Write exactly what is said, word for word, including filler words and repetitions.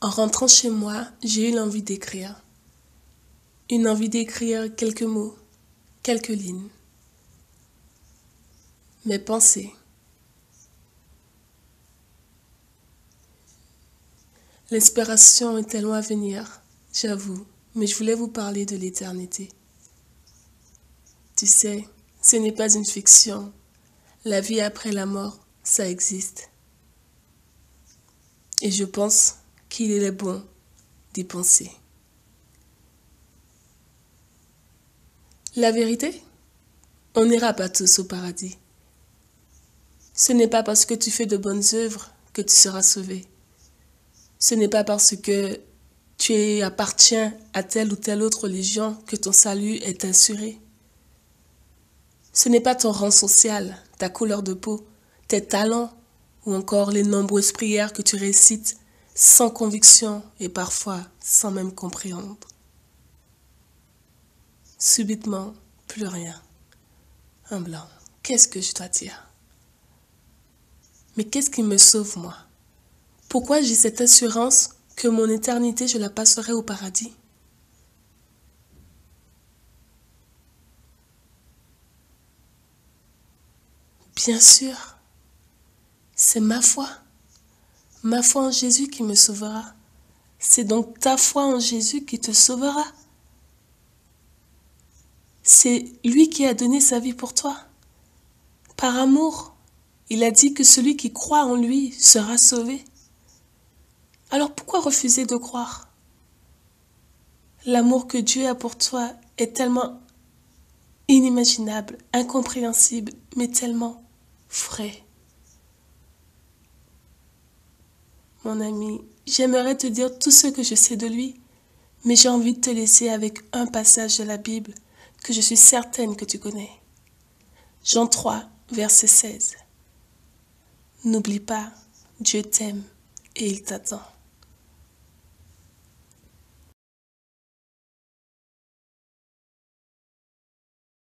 En rentrant chez moi, j'ai eu l'envie d'écrire. Une envie d'écrire quelques mots, quelques lignes. Mes pensées. L'inspiration était loin à venir, j'avoue, mais je voulais vous parler de l'éternité. Tu sais, ce n'est pas une fiction. La vie après la mort, ça existe. Et je pense qu'il est bon d'y penser. La vérité, on n'ira pas tous au paradis. Ce n'est pas parce que tu fais de bonnes œuvres que tu seras sauvé. Ce n'est pas parce que tu appartiens à telle ou telle autre religion que ton salut est assuré. Ce n'est pas ton rang social, ta couleur de peau, tes talents ou encore les nombreuses prières que tu récites sans conviction et parfois sans même comprendre. Subitement, plus rien. Un blanc. Qu'est-ce que je dois dire? Mais qu'est-ce qui me sauve, moi? Pourquoi j'ai cette assurance que mon éternité, je la passerai au paradis? Bien sûr, c'est ma foi. Ma foi en Jésus qui me sauvera. C'est donc ta foi en Jésus qui te sauvera. C'est lui qui a donné sa vie pour toi. Par amour, il a dit que celui qui croit en lui sera sauvé. Alors pourquoi refuser de croire? L'amour que Dieu a pour toi est tellement inimaginable, incompréhensible, mais tellement vrai. Mon ami, j'aimerais te dire tout ce que je sais de lui, mais j'ai envie de te laisser avec un passage de la Bible que je suis certaine que tu connais. Jean trois, verset seize. N'oublie pas, Dieu t'aime et il t'attend.